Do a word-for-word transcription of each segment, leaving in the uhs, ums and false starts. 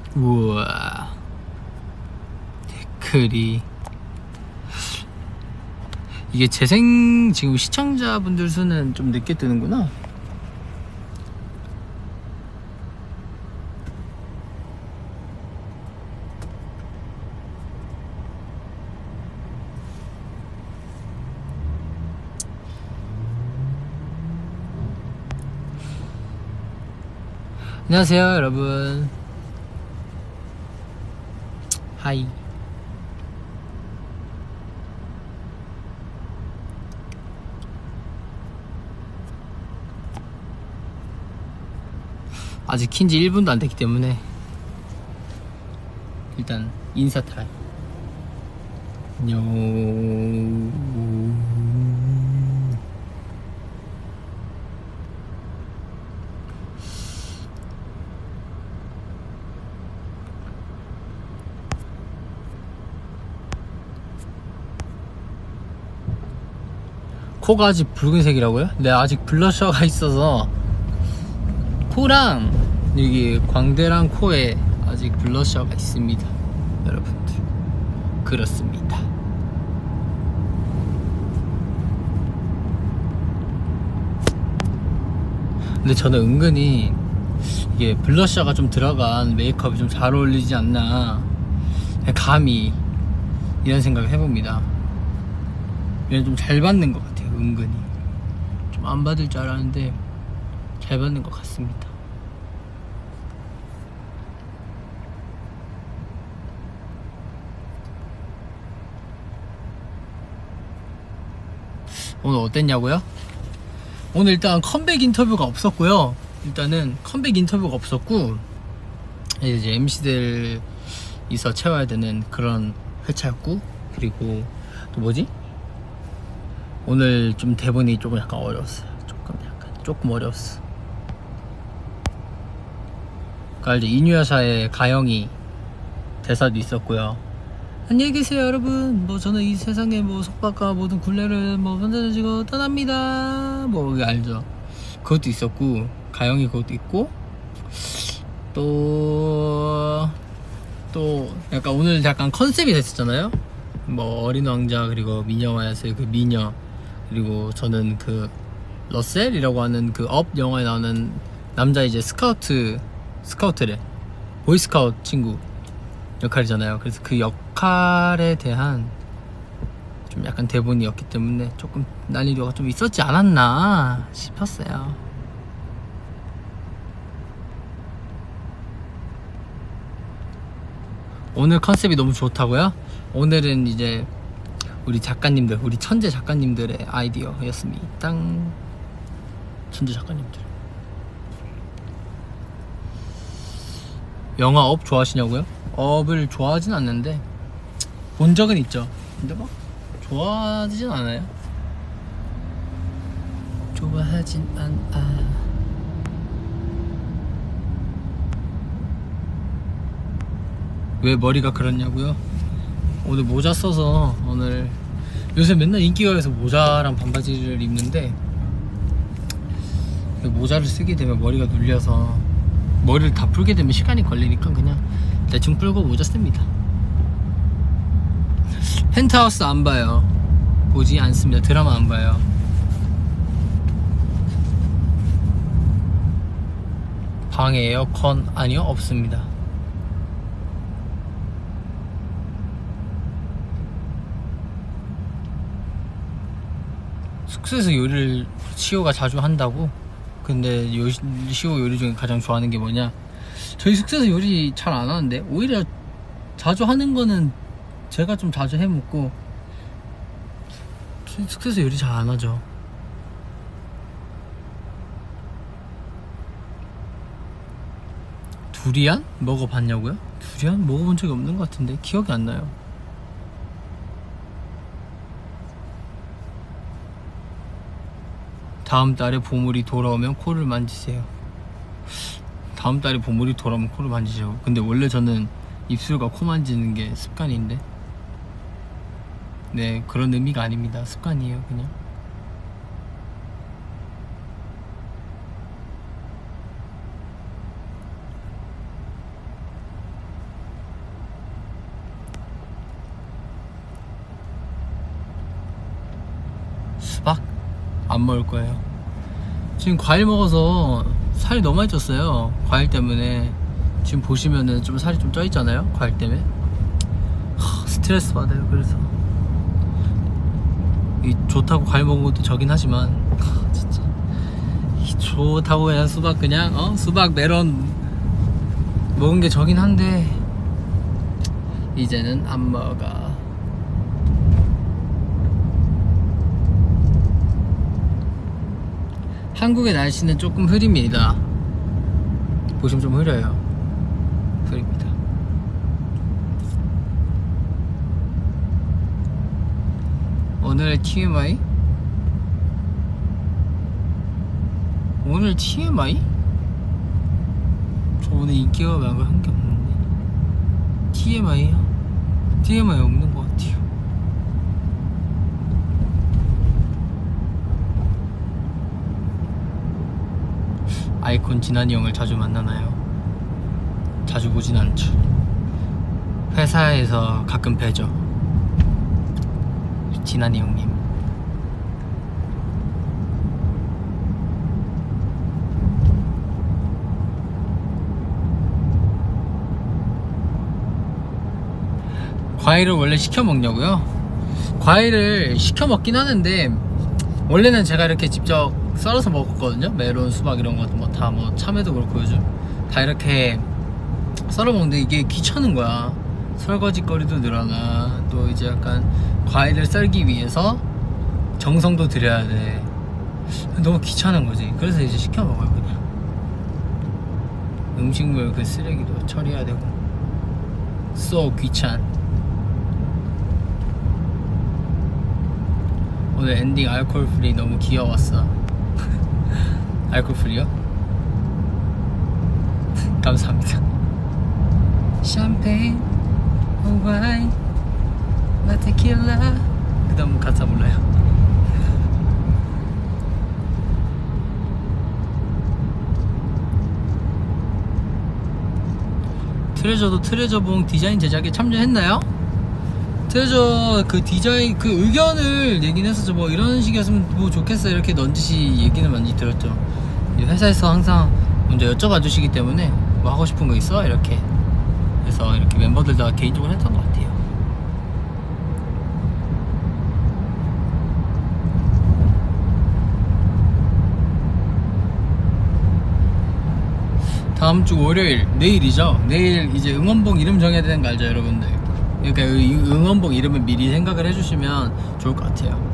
우와, 댓글이 이게 재생 지금 시청자분들 수는 좀 늦게 뜨는구나. 안녕하세요 여러분. 하이. 아직 킨지 일 분도 안 됐기 때문에 일단 인사 타임. 안녕. 코가 아직 붉은색이라고요? 네, 아직 블러셔가 있어서 코랑 여기 광대랑 코에 아직 블러셔가 있습니다 여러분들. 그렇습니다. 근데 저는 은근히 이게 블러셔가 좀 들어간 메이크업이 좀 잘 어울리지 않나, 그냥 감히 이런 생각을 해봅니다. 얘는 좀 잘 받는 것 같아요. 은근히 좀 안 받을 줄 알았는데 잘 받는 것 같습니다. 오늘 어땠냐고요? 오늘 일단 컴백 인터뷰가 없었고요. 일단은 컴백 인터뷰가 없었고 이제 엠씨들 있어 채워야 되는 그런 회차였고, 그리고 또 뭐지? 오늘 좀 대본이 조금 약간 어려웠어요. 조금 약간 조금 어려웠어. 그러니까 이제 이누야샤의 가영이 대사도 있었고요. 안녕히 계세요 여러분, 뭐 저는 이 세상의 뭐 속박과 모든 굴레를 뭐 던져지고 떠납니다, 뭐 그게 알죠. 그것도 있었고, 가영이 그것도 있고, 또 또 약간 오늘 약간 컨셉이 됐었잖아요. 뭐 어린 왕자, 그리고 미녀와야스의 그 미녀, 그리고 저는 그 러셀이라고 하는 그 업 영화에 나오는 남자 이제 스카우트 스카우트래 보이스카우트 친구 역할이잖아요. 그래서 그 역할에 대한 좀 약간 대본이었기 때문에 조금 난이도가 좀 있었지 않았나 싶었어요. 오늘 컨셉이 너무 좋다고요? 오늘은 이제 우리 작가님들, 우리 천재 작가님들의 아이디어였습니다. 땅. 천재 작가님들. 영화 업 좋아하시냐고요? 업을 좋아하진 않는데 본 적은 있죠. 근데 막 좋아하진 않아요. 좋아하진 않아. 왜 머리가 그렇냐고요? 오늘 모자 써서, 오늘 요새 맨날 인기가 있어서 모자랑 반바지를 입는데 모자를 쓰게 되면 머리가 눌려서 머리를 다 풀게 되면 시간이 걸리니까 그냥 대충 풀고 모자 씁니다. 펜트하우스 안 봐요. 보지 않습니다. 드라마 안 봐요. 방에 에어컨 아니요? 없습니다. 숙소에서 요리를 시호가 자주 한다고? 근데 요, 시호 요리 중에 가장 좋아하는 게 뭐냐? 저희 숙소에서 요리 잘 안 하는데 오히려 자주 하는 거는 제가 좀 자주 해먹고, 숙소에서 요리 잘 안 하죠. 두리안? 먹어봤냐고요? 두리안? 먹어본 적이 없는 것 같은데 기억이 안 나요. 다음 달에 보물이 돌아오면 코를 만지세요. 다음 달에 보물이 돌아오면 코를 만지세요. 근데 원래 저는 입술과 코 만지는 게 습관인데. 네, 그런 의미가 아닙니다. 습관이에요 그냥. 수박 안 먹을 거예요. 지금 과일 먹어서 살이 너무 많이 쪘어요. 과일 때문에. 지금 보시면은 좀 살이 좀 쪄 있잖아요, 과일 때문에. 하, 스트레스 받아요. 그래서 이 좋다고 과일 먹은 것도 저긴 하지만 하, 진짜 이 좋다고 그냥 수박 그냥 어 수박 메론 먹은 게 저긴 한데 이제는 안 먹어. 한국의 날씨는 조금 흐립니다. 보시면 좀 흐려요. 흐립니다. 오늘의 티엠아이? 오늘 티엠아이? 저 오늘 인기가 많은 한 게 없는데. 티엠아이요? 티엠아이 없는 것 같아요. 아이콘 진한이 형을 자주 만나나요? 자주 보진 않죠. 회사에서 가끔 뵈죠. 진한이 형님. 과일을 원래 시켜 먹냐고요? 과일을 시켜 먹긴 하는데 원래는 제가 이렇게 직접 썰어서 먹었거든요. 메론, 수박 이런 것도 뭐 다 뭐 참외도 그렇고 요즘 다 이렇게 썰어 먹는데 이게 귀찮은 거야. 설거지 거리도 늘어나. 또 이제 약간 과일을 썰기 위해서 정성도 들여야 돼. 너무 귀찮은 거지. 그래서 이제 시켜 먹어요 그냥. 음식물 그 쓰레기도 처리해야 되고. So 귀찮. 오늘 엔딩 알코올 프리 너무 귀여웠어. 알코올 프리요? 감사합니다. 샴페인, 와인, 마테킬라. 그 다음 가사 몰라요. 트레저도 트레저봉 디자인 제작에 참여했나요? 트레저 그 디자인 그 의견을 얘기는 했었죠. 뭐 이런 식이었으면 뭐 좋겠어 이렇게 넌지시 얘기는 많이 들었죠. 회사에서 항상 먼저 여쭤봐 주시기 때문에 뭐 하고 싶은 거 있어? 이렇게 그래서 이렇게 멤버들 다 개인적으로 했던 것 같아요. 다음 주 월요일 내일이죠. 내일 이제 응원봉 이름 정해야 되는 거 알죠 여러분들? 그러니까 이 응원봉 이름을 미리 생각을 해주시면 좋을 것 같아요.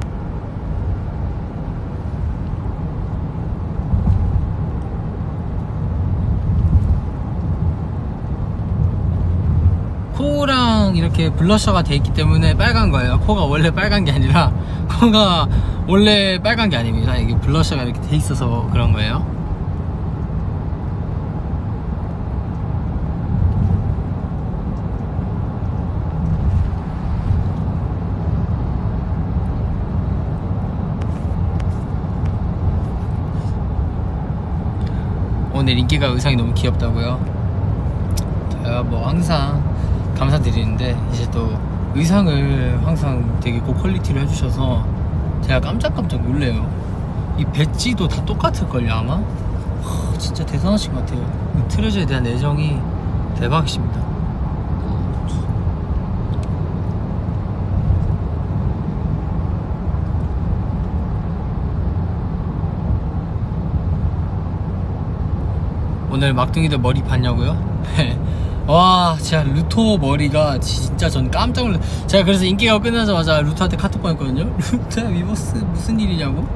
코랑 이렇게 블러셔가 돼 있기 때문에 빨간 거예요. 코가 원래 빨간 게 아니라 코가 원래 빨간 게 아닙니다. 이게 블러셔가 이렇게 돼 있어서 그런 거예요. 오늘 인기가 의상이 너무 귀엽다고요? 제가 뭐 항상 감사드리는데 이제 또 의상을 항상 되게 고퀄리티로 해주셔서 제가 깜짝깜짝 놀래요. 이 배지도 다 똑같을걸요 아마? 하, 진짜 대단하신 것 같아요. 트레저에 대한 애정이 대박이십니다. 오늘 막둥이들 머리 봤냐고요? 와 진짜 루토 머리가 진짜 전 깜짝 놀랐. 제가 그래서 인기가 끝나자마자 루토한테 카톡 보냈거든요. 루토야 위버스 무슨 일이냐고.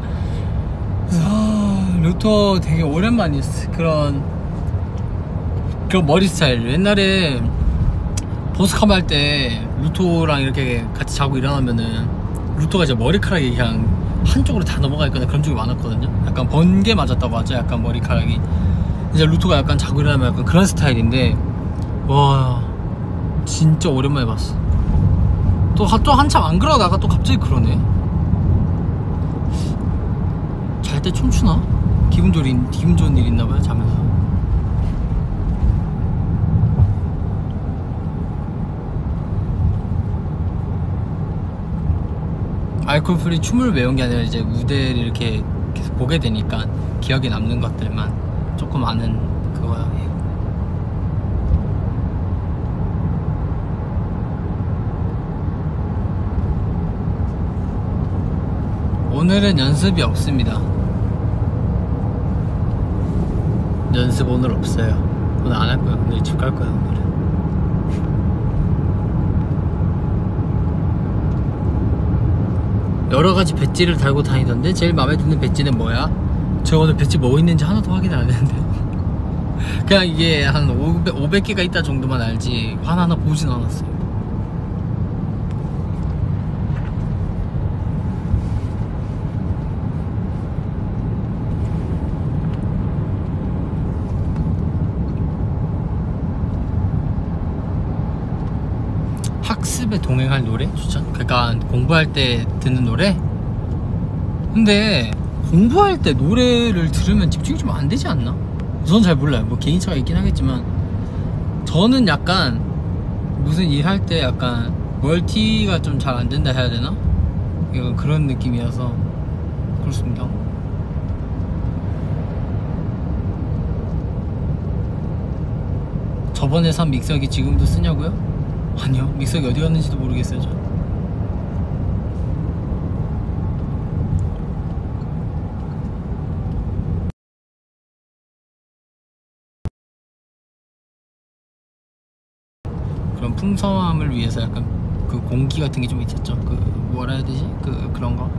아, 루토 되게 오랜만이었어. 그런 그런 머리 스타일. 옛날에 보스캄 할 때 루토랑 이렇게 같이 자고 일어나면은 루토가 이제 머리카락이 그냥 한쪽으로 다 넘어가 있거나 그런 쪽이 많았거든요. 약간 번개 맞았다고 하죠. 약간 머리카락이 이제 루토가 약간 자고 일어나면 약간 그런 스타일인데 와 진짜 오랜만에 봤어. 또, 또 한참 안 그러다가 또 갑자기 그러네. 잘 때 춤추나? 기분 좋은, 기분 좋은 일 있나봐요 자면서. 알코올 프리 춤을 외운 게 아니라 이제 무대를 이렇게 계속 보게 되니까 기억에 남는 것들만 조금 아는 그거예요. 오늘은 연습이 없습니다. 연습 오늘 없어요. 오늘 안 할 거야. 오늘 집 갈 거야. 오늘은 여러 가지 배지를 달고 다니던데 제일 마음에 드는 배지는 뭐야? 저 오늘 배지 뭐 있는지 하나도 확인 안 했는데 그냥 이게 한 오백, 오백 개가 있다 정도만 알지 하나하나 보진 않았어요. 학습에 동행할 노래 추천? 그러니까 공부할 때 듣는 노래? 근데 공부할 때 노래를 들으면 집중이 좀 안 되지 않나? 저는 잘 몰라요. 뭐 개인차가 있긴 하겠지만 저는 약간 무슨 일 할 때 약간 멀티가 좀 잘 안 된다 해야 되나? 약간 그런 느낌이어서 그렇습니다. 저번에 산 믹서기 지금도 쓰냐고요? 아니요, 믹서기 어디 갔는지도 모르겠어요. 저 그런 풍성함을 위해서 약간 그 공기 같은 게 좀 있었죠. 그 뭐라 해야 되지? 그 그런 거.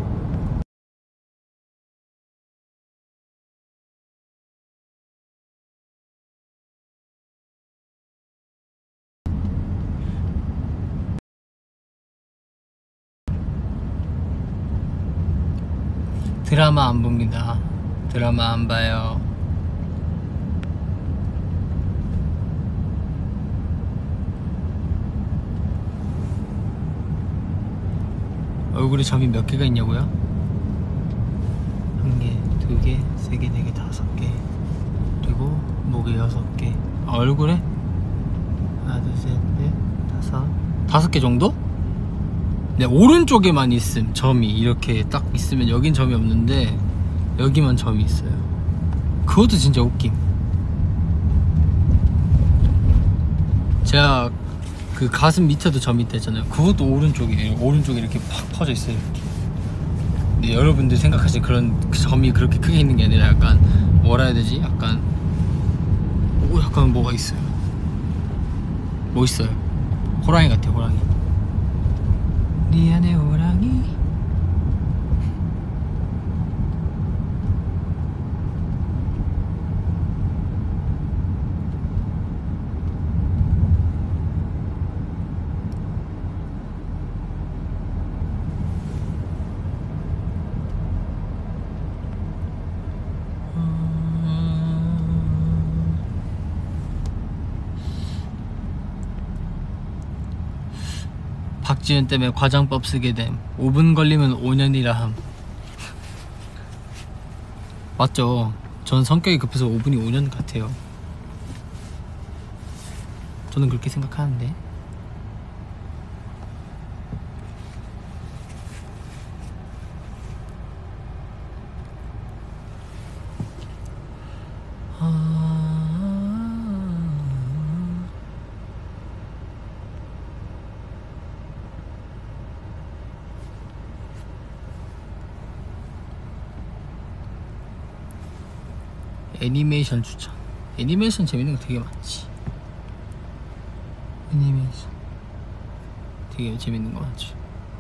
드라마 안 봅니다. 드라마 안 봐요. 얼굴에 점이 몇 개가 있냐고요? 한 개, 두 개, 세 개, 네 개, 다섯 개. 그리고 목에 여섯 개. 아, 얼굴에? 하나, 둘, 셋, 넷, 다섯. 다섯 개 정도? 네, 오른쪽에만 있음, 점이. 이렇게 딱 있으면 여긴 점이 없는데 여기만 점이 있어요. 그것도 진짜 웃김. 제가 그 가슴 밑에도 점이 있다잖아요. 그것도 오른쪽이에요. 오른쪽에 이렇게 팍 퍼져 있어요. 이렇게. 근데 여러분들 생각하시는 그런 점이 그렇게 크게 있는 게 아니라 약간 뭐라 해야 되지? 약간 오, 약간 뭐가 있어요. 뭐 있어요? 호랑이 같아요, 호랑이. 네 안에 호랑이. 박지윤 때문에 과장법 쓰게 됨. 오 분 걸리면 오 년이라 함. 맞죠? 전 성격이 급해서 오 분이 오 년 같아요. 저는 그렇게 생각하는데. 애니메이션 추천. 애니메이션 재밌는 거 되게 많지. 애니메이션 되게 재밌는 거 많지.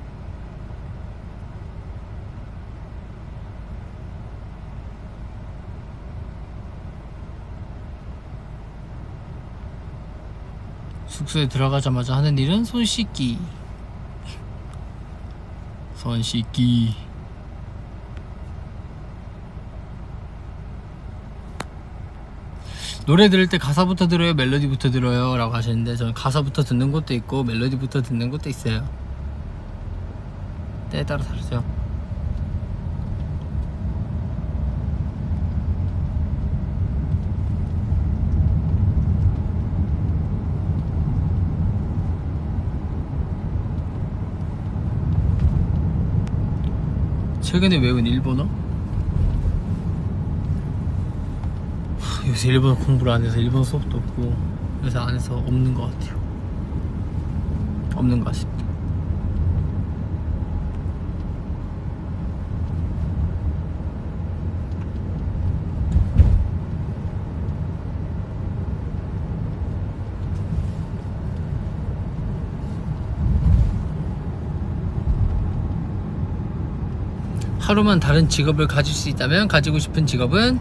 숙소에 들어가자마자 하는 일은 손 씻기. 손 씻기. 노래 들을 때 가사부터 들어요? 멜로디부터 들어요? 라고 하시는데 저는 가사부터 듣는 것도 있고 멜로디부터 듣는 것도 있어요. 때에 따라 다르죠. 최근에 외운 일본어? 요새 일본어 공부를 안 해서 일본어 수업도 없고 그래서 안 해서 없는 것 같아요. 없는 것 같습니다. 하루만 다른 직업을 가질 수 있다면 가지고 싶은 직업은?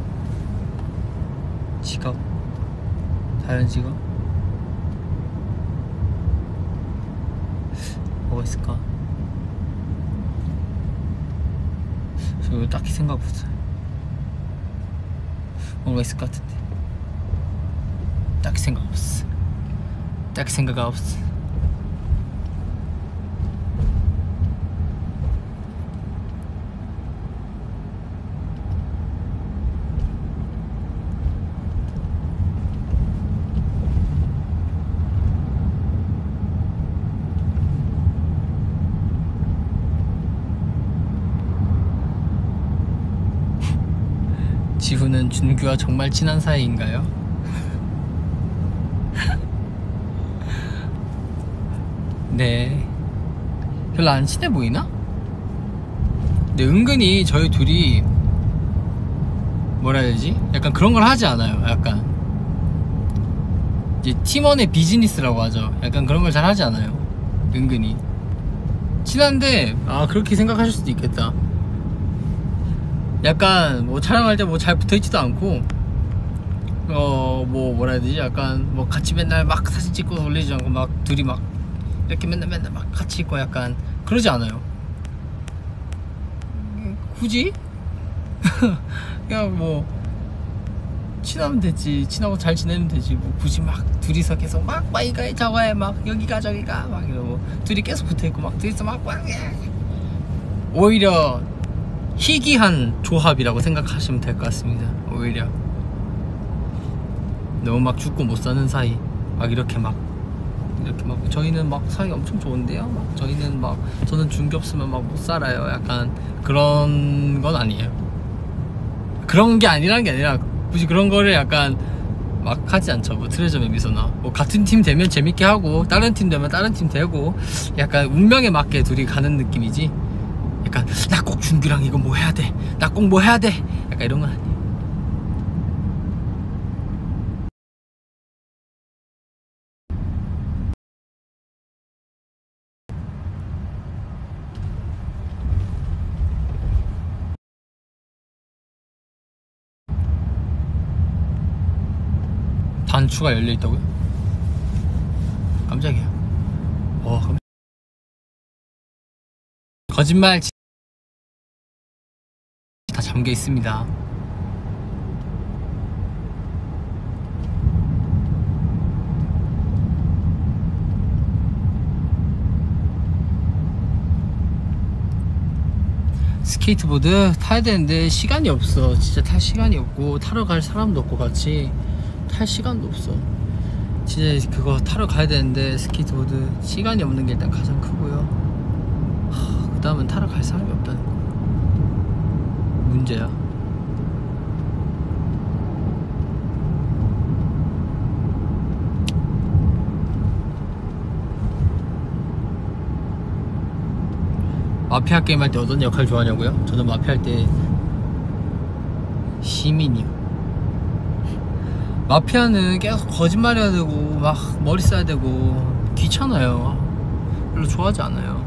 직업 다른 직업? 뭐가 있을까? 저 딱히 생각 없어요. 뭔가 있을 것 같은데 딱히 생각 없어. 딱히 생각 없어. 지훈은 준규와 정말 친한 사이인가요? 네, 별로 안 친해 보이나? 근데 은근히 저희 둘이 뭐라 해야 되지? 약간 그런 걸 하지 않아요. 약간 이제 팀원의 비즈니스라고 하죠. 약간 그런 걸 잘 하지 않아요. 은근히 친한데 아 그렇게 생각하실 수도 있겠다. 약간 뭐 촬영할 때 뭐 잘 붙어있지도 않고 어 뭐 뭐라 해야 되지? 약간 뭐 같이 맨날 막 사진 찍고 올리지 않고 막 둘이 막 이렇게 맨날 맨날 막 같이 있고 약간 그러지 않아요. 굳이? 그냥 뭐 친하면 되지. 친하고 잘 지내면 되지. 뭐 굳이 막 둘이서 계속 막 막 이거해 저거해 막 여기가 저기가 막 이러고 둘이 계속 붙어있고 막 둘이서 막 막 오히려 희귀한 조합이라고 생각하시면 될 것 같습니다. 오히려 너무 막 죽고 못 사는 사이 막 이렇게 막 이렇게 막 저희는 막 사이 엄청 좋은데요? 막 저희는 막 저는 준규 없으면 막 못 살아요. 약간 그런 건 아니에요. 그런 게 아니란 게 아니라 굳이 그런 거를 약간 막 하지 않죠. 뭐 트레저맨 미소나 뭐 같은 팀 되면 재밌게 하고 다른 팀 되면 다른 팀 되고 약간 운명에 맞게 둘이 가는 느낌이지. 약간 나 꼭 준규랑 이거 뭐 해야 돼. 나 꼭 뭐 해야 돼. 약간 이런 건 아니에요. 단추가 열려있다고요? 깜짝이야. 와, 깜짝... 거짓말 다 잠겨 있습니다. 스케이트보드 타야 되는데 시간이 없어. 진짜 탈 시간이 없고 타러 갈 사람도 없고 같이 탈 시간도 없어. 진짜 그거 타러 가야 되는데 스케이트보드 시간이 없는 게 일단 가장 크고요. 그 다음은 타러 갈 사람이 없다는 거 문제야. 마피아 게임 할 때 어떤 역할 좋아하냐고요? 저는 마피아 할 때 시민이요. 마피아는 계속 거짓말 해야 되고 막 머리 써야 되고 귀찮아요. 별로 좋아하지 않아요.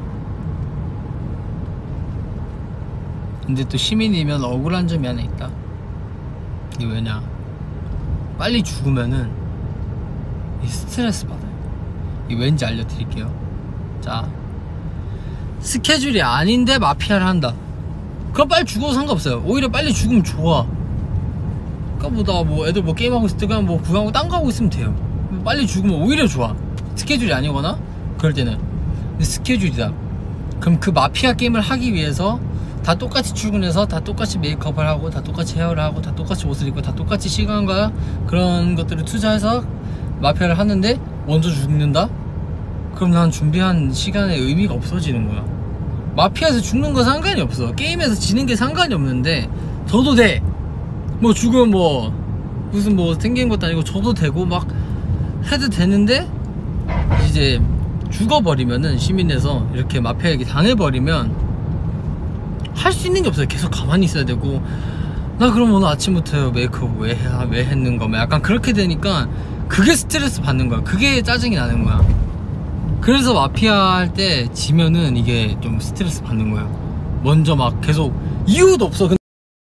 근데 또 시민이면 억울한 점이 하나 있다. 이게 왜냐, 빨리 죽으면은 스트레스 받아요. 이게 왠지 알려드릴게요. 자, 스케줄이 아닌데 마피아를 한다. 그럼 빨리 죽어도 상관없어요. 오히려 빨리 죽으면 좋아. 그니까 뭐 애들 뭐 게임하고 있을 때 그냥 뭐 구경하고 딴 거 하고 있으면 돼요. 빨리 죽으면 오히려 좋아. 스케줄이 아니거나 그럴 때는. 근데 스케줄이다. 그럼 그 마피아 게임을 하기 위해서 다 똑같이 출근해서 다 똑같이 메이크업을 하고 다 똑같이 헤어를 하고 다 똑같이 옷을 입고 다 똑같이 시간과 그런 것들을 투자해서 마피아를 하는데 먼저 죽는다? 그럼 난 준비한 시간의 의미가 없어지는 거야. 마피아에서 죽는 건 상관이 없어. 게임에서 지는 게 상관이 없는데 저도 돼. 뭐 죽으면 뭐 무슨 뭐 생긴 것도 아니고 저도 되고 막 해도 되는데, 이제 죽어버리면은 시민에서 이렇게 마피아에게 당해버리면 할 수 있는 게 없어요. 계속 가만히 있어야 되고, 나 그럼 오늘 아침부터 메이크업 왜, 해, 왜 했는 거면 약간 그렇게 되니까 그게 스트레스 받는 거야. 그게 짜증이 나는 거야. 그래서 마피아 할 때 지면은 이게 좀 스트레스 받는 거예요. 먼저 막 계속 이유도 없어. 근데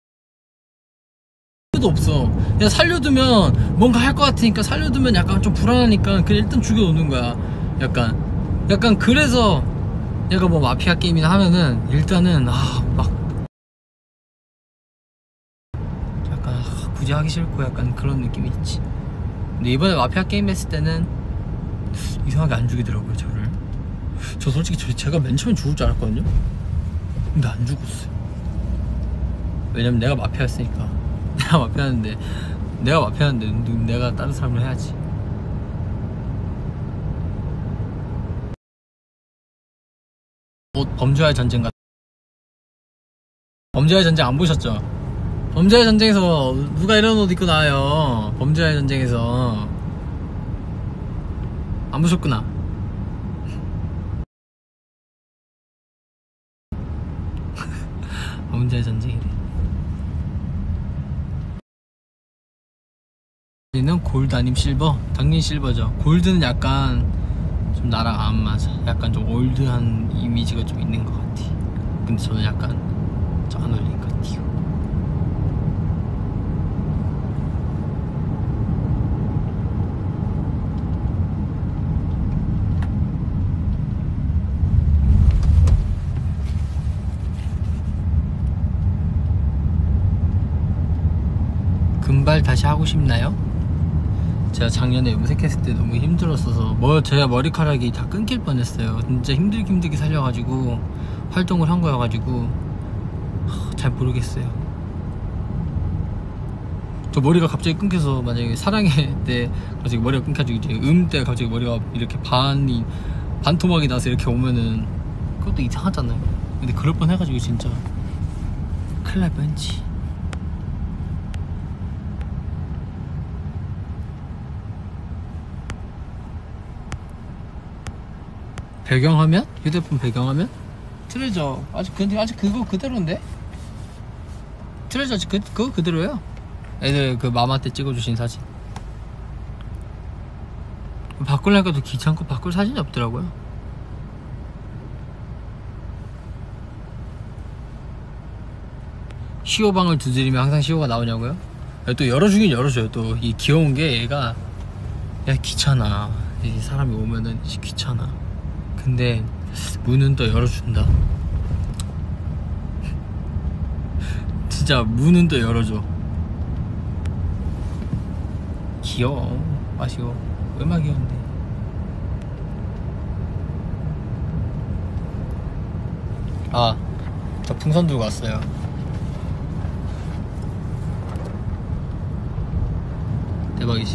이유도 없어. 그냥 살려두면 뭔가 할 것 같으니까, 살려두면 약간 좀 불안하니까 그냥 일단 죽여놓는 거야. 약간 약간 그래서 얘가 뭐 마피아 게임이나 하면은 일단은 아 막 약간 아, 굳이 하기 싫고 약간 그런 느낌이 있지. 근데 이번에 마피아 게임 했을 때는 이상하게 안 죽이더라고요, 저를. 저 솔직히 저, 제가 맨 처음에 죽을 줄 알았거든요. 근데 안 죽었어요. 왜냐면 내가 마피아였으니까. 내가 마피아였는데 내가 마피아였는데 내가 다른 사람을 해야지. 옷 범죄와의 전쟁 같 범죄와의 전쟁 안 보셨죠? 범죄와의 전쟁에서 누가 이런 옷 입고 나와요? 범죄와의 전쟁에서 안 보셨구나. 범죄와의 전쟁이래. 얘는 골드 아님 실버? 당연히 실버죠. 골드는 약간 좀 나랑 안 맞아. 약간 좀 올드한 이미지가 좀 있는 것 같아. 근데 저는 약간 좀 안 어울리는 것 같아요. 금발 다시 하고 싶나요? 제가 작년에 염색했을 때 너무 힘들었어서 뭐 제가 머리카락이 다 끊길 뻔했어요. 진짜 힘들게 힘들게 살려가지고 활동을 한 거여가지고 하, 잘 모르겠어요. 저 머리가 갑자기 끊겨서 만약에 사랑해 때 갑자기 머리가 끊겨가지고 이제 음 때 갑자기 머리가 이렇게 반이 반토막이 나서 이렇게 오면은 그것도 이상하잖아요. 근데 그럴 뻔 해가지고 진짜 큰일 날 뻔했지. 배경화면? 휴대폰 배경화면? 트레저 아직 근데 아직 그거 그대로인데? 트레저 아직 그, 그거 그대로예요. 애들 그 마마 때 찍어주신 사진. 바꾸려니까 도 귀찮고 바꿀 사진이 없더라고요. 시오방을 두드리면 항상 시오가 나오냐고요? 또 열어주긴 열어줘요. 또 이 귀여운 게 얘가 야 귀찮아. 이 사람이 오면은 귀찮아. 근데 문은 또 열어준다. 진짜 문은 또 열어줘. 귀여워. 아쉬워. 얼마나 귀여운데. 아, 저 풍선 들고 왔어요. 대박이지.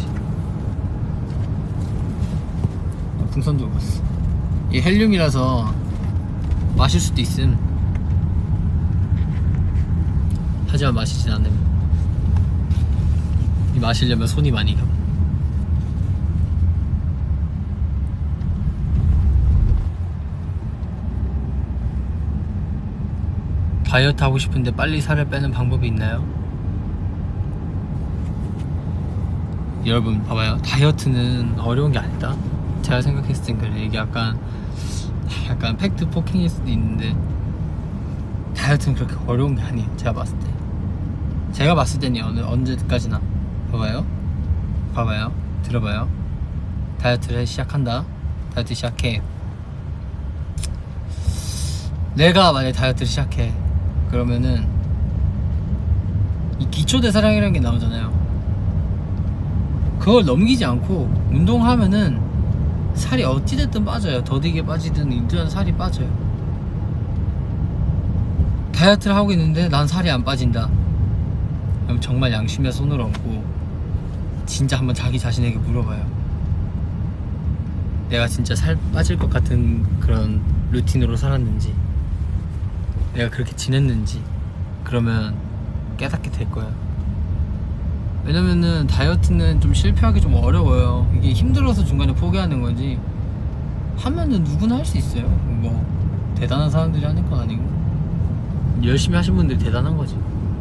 풍선 들고 왔어. 이 헬륨이라서 마실 수도 있음. 하지만 마시진 않음. 이 마시려면 손이 많이 가. 다이어트 하고 싶은데 빨리 살을 빼는 방법이 있나요? 여러분 봐봐요. 다이어트는 어려운 게 아니다. 제가 생각했을 땐 그래. 이게 약간 약간 팩트 포킹일 수도 있는데 다이어트는 그렇게 어려운 게 아니에요. 제가 봤을 때 제가 봤을 때는 어느 언제까지나 봐봐요. 봐봐요. 들어봐요. 다이어트를 시작한다. 다이어트 시작해. 내가 만약에 다이어트를 시작해. 그러면은 이 기초대사량이라는 게 나오잖아요. 그걸 넘기지 않고 운동하면은 살이 어찌됐든 빠져요. 더디게 빠지든 일단 살이 빠져요. 다이어트를 하고 있는데 난 살이 안 빠진다. 그럼 정말 양심에 손을 얹고 진짜 한번 자기 자신에게 물어봐요. 내가 진짜 살 빠질 것 같은 그런 루틴으로 살았는지. 내가 그렇게 지냈는지 그러면 깨닫게 될 거야. 왜냐면은 다이어트는 좀 실패하기 좀 어려워요. 이게 힘들어서 중간에 포기하는 거지, 하면은 누구나 할 수 있어요. 뭐 대단한 사람들이 하는 건 아니고 열심히 하신 분들이 대단한 거지.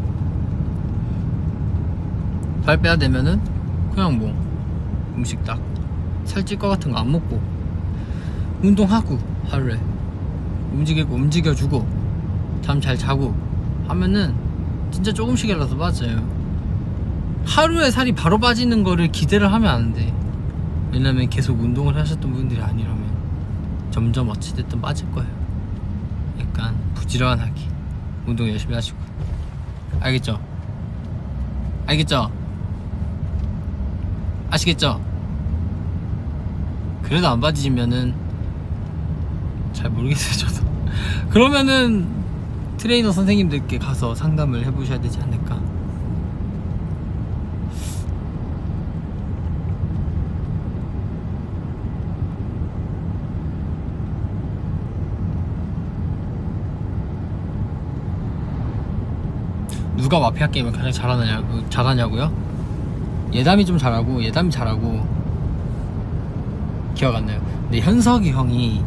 살 빼야 되면은 그냥 뭐 음식 딱 살찔 것 같은 거 안 먹고 운동하고 하루에 움직이고 움직여주고 잠 잘 자고 하면은 진짜 조금씩이라도 빠져요. 하루에 살이 바로 빠지는 거를 기대를 하면 안 돼. 왜냐면 계속 운동을 하셨던 분들이 아니라면 점점 어찌됐든 빠질 거예요. 약간 부지런하게 운동 열심히 하시고. 알겠죠? 알겠죠? 아시겠죠? 그래도 안 빠지면은 잘 모르겠어요 저도. 그러면은 트레이너 선생님들께 가서 상담을 해보셔야 되지 않을까. 누가 마피아 게임을 가장 잘하느냐고, 잘하냐고요? 예담이 좀 잘하고, 예담이 잘하고 기억 안 나요. 근데 현석이 형이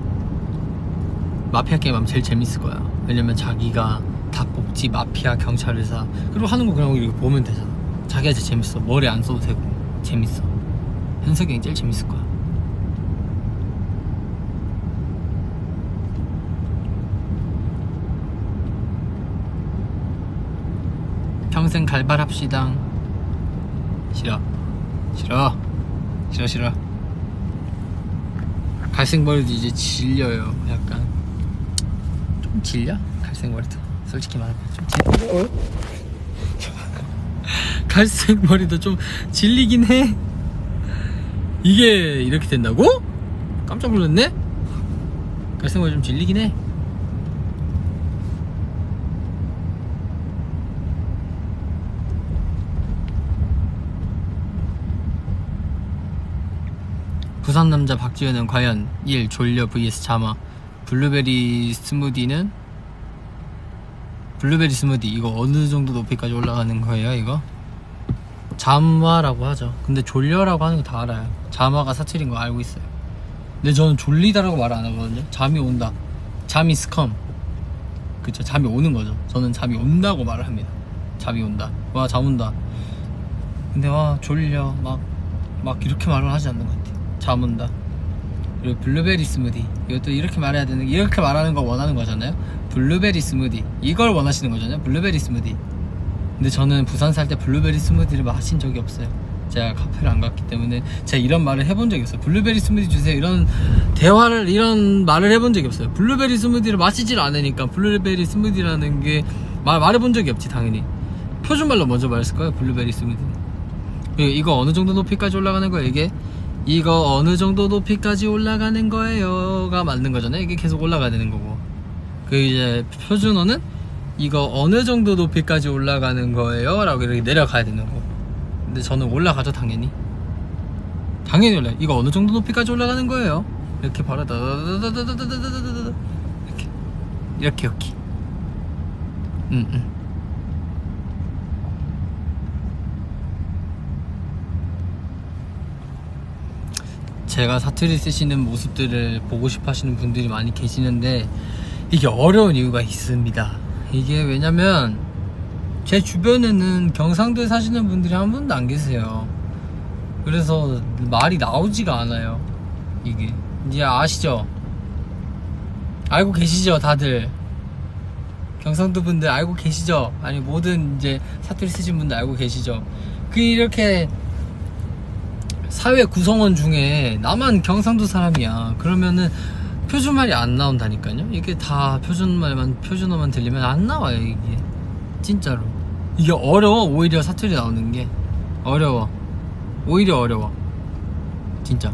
마피아 게임 하면 제일 재밌을 거야. 왜냐면 자기가 닭복지, 마피아, 경찰, 의사 그리고 하는 거 그냥 이렇게 보면 되잖아. 자기가 제일 재밌어. 머리 안 써도 되고 재밌어. 현석이 형이 제일 재밌을 거야. 평생 갈발합시다. 싫어 싫어 싫어 싫어. 갈색머리도 이제 질려요. 약간 좀 질려? 갈색머리도 솔직히 말하면 좀 질려. 어? 갈색머리도 좀 질리긴 해. 이게 이렇게 된다고? 깜짝 놀랐네? 갈색머리 좀 질리긴 해. 부산 남자 박지현은 과연 일. 졸려 vs 자마. 블루베리 스무디는 블루베리 스무디 이거 어느 정도 높이까지 올라가는 거예요? 이거 자마라고 하죠. 근데 졸려라고 하는 거 다 알아요. 자마가 사투리인 거 알고 있어요. 근데 저는 졸리다라고 말 안 하거든요. 잠이 온다, 잠이 스컴, 그쵸, 잠이 오는 거죠. 저는 잠이 온다고 말을 합니다. 잠이 온다, 와 잠 온다. 근데 와 졸려 막 막 이렇게 말을 하지 않는 것 같아요. 잠 온다. 그리고 블루베리 스무디 이것도 이렇게 말해야 되는, 이렇게 말하는 거 원하는 거잖아요. 블루베리 스무디 이걸 원하시는 거잖아요. 블루베리 스무디. 근데 저는 부산 살 때 블루베리 스무디를 마신 적이 없어요. 제가 카페를 안 갔기 때문에 제가 이런 말을 해본 적이 없어요. 블루베리 스무디 주세요 이런 대화를, 이런 말을 해본 적이 없어요. 블루베리 스무디를 마시질 않으니까 블루베리 스무디라는 게 말, 말해본 적이 없지. 당연히 표준말로 먼저 말했을 거예요. 블루베리 스무디. 이거 어느 정도 높이까지 올라가는 거예요? 이게 이거 어느 정도 높이까지 올라가는 거예요가 맞는 거잖아요. 이게 계속 올라가야 되는 거고, 그 이제 표준어는 이거 어느 정도 높이까지 올라가는 거예요 라고 이렇게 내려가야 되는 거고. 근데 저는 올라가죠. 당연히 당연히 올라요. 이거 어느 정도 높이까지 올라가는 거예요 이렇게 바로 다다다다다다다다다다 이렇게 이렇게 이렇게 응응. 제가 사투리 쓰시는 모습들을 보고 싶어 하시는 분들이 많이 계시는데 이게 어려운 이유가 있습니다. 이게 왜냐면 제 주변에는 경상도에 사시는 분들이 한 분도 안 계세요. 그래서 말이 나오지가 않아요. 이게 이제 아시죠? 알고 계시죠 다들? 경상도 분들 알고 계시죠? 아니 모든 이제 사투리 쓰신 분들 알고 계시죠? 그 이렇게 사회 구성원 중에 나만 경상도 사람이야 그러면은 표준말이 안 나온다니까요. 이게 다 표준말만, 표준어만 들리면 안 나와요. 이게 진짜로 이게 어려워. 오히려 사투리 나오는 게 어려워. 오히려 어려워 진짜.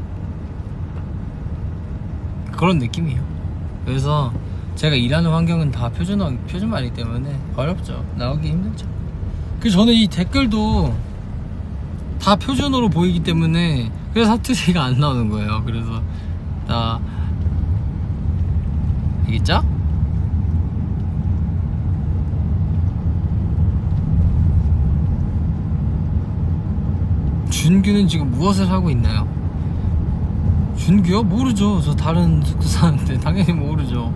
그런 느낌이에요. 그래서 제가 일하는 환경은 다 표준어, 표준말이기 때문에 어렵죠. 나오기 힘들죠. 그래서 저는 이 댓글도 다 표준어로 보이기 때문에 그래서 사투리가 안 나오는 거예요. 그래서 다 알겠죠? 준규는 지금 무엇을 하고 있나요? 준규요? 모르죠. 저 다른 숙소 사는데 당연히 모르죠.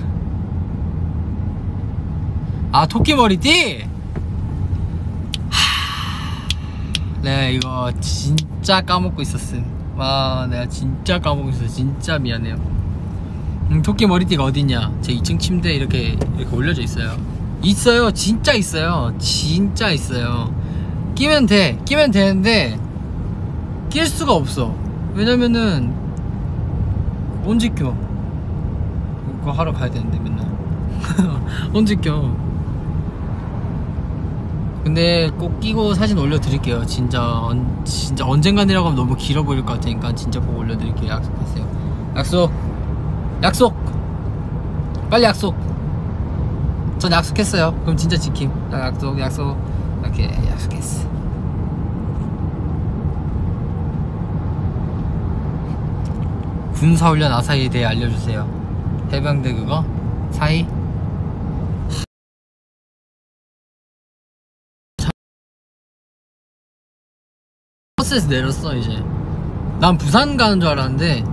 아, 토끼 머리띠? 하... 네, 이거 진짜 까먹고 있었음. 와, 내가 진짜 까먹고 있었어. 진짜 미안해요. 음, 토끼 머리띠가 어딨냐? 제 이 층 침대에 이렇게 이렇게 올려져 있어요. 있어요. 진짜 있어요. 진짜 있어요. 끼면 돼. 끼면 되는데 낄 수가 없어. 왜냐면은 언제 껴? 그거 하러 가야 되는데 맨날. 언제 껴? 근데 꼭 끼고 사진 올려드릴게요. 진짜 언, 진짜 언젠간이라고 하면 너무 길어 보일 것 같으니까 진짜 꼭 올려드릴게요. 약속하세요. 약속. 약속. 빨리 약속. 전 약속했어요. 그럼 진짜 지킴. 약속 약속. 이렇게 약속했어. 군사훈련 아사히에 대해 알려주세요. 해병대 그거? 사히? 버스에서 내렸어. 이제 난 부산 가는 줄 알았는데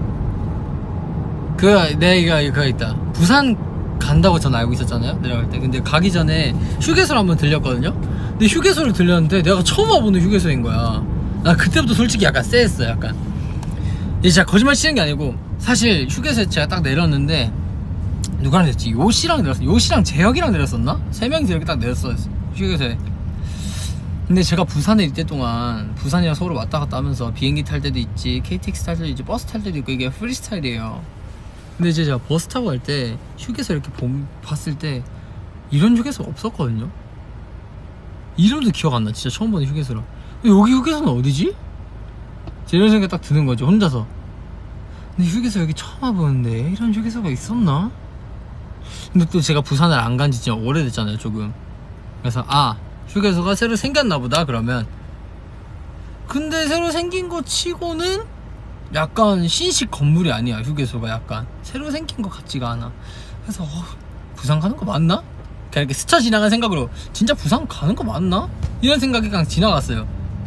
그 내가 그거 있다. 부산 간다고 전 알고 있었잖아요, 내려갈 때. 근데 가기 전에 휴게소를 한번 들렸거든요. 근데 휴게소를 들렸는데 내가 처음 와보는 휴게소인 거야. 나 그때부터 솔직히 약간 쎄했어. 약간 이제 진짜 거짓말 치는 게 아니고 사실 휴게소에 제가 딱 내렸는데 누가랑 내렸지? 요시랑 내렸어. 요시랑 재혁이랑 내렸었나? 세 명이서 이렇게 딱 내렸어 휴게소에. 근데 제가 부산에 있을 때 동안 부산이랑 서울 왔다 갔다 하면서 비행기 탈 때도 있지, 케이티엑스 탈 때도 있지, 버스 탈 때도 있고, 이게 프리스타일이에요. 근데 이제 제가 버스 타고 갈 때 휴게소 이렇게 봄, 봤을 때 이런 휴게소 없었거든요. 이름도 기억 안 나. 진짜 처음 보는 휴게소라. 여기 휴게소는 어디지? 이런 생각이 딱 드는 거죠, 혼자서. 근데 휴게소 여기 처음 와보는데 이런 휴게소가 있었나? 근데 또 제가 부산을 안 간 지 진짜 오래됐잖아요, 조금. 그래서 아, 휴게소가 새로 생겼나 보다. 그러면 근데 새로 생긴 거 치고는 약간 신식 건물이 아니야. 휴게소가 약간 새로 생긴 것 같지가 않아. 그래서 어, 부산 가는 거 맞나? 그냥 이렇게 스쳐 지나간 생각으로 진짜 부산 가는 거 맞나? 이런 생각이 그냥 지나갔어요.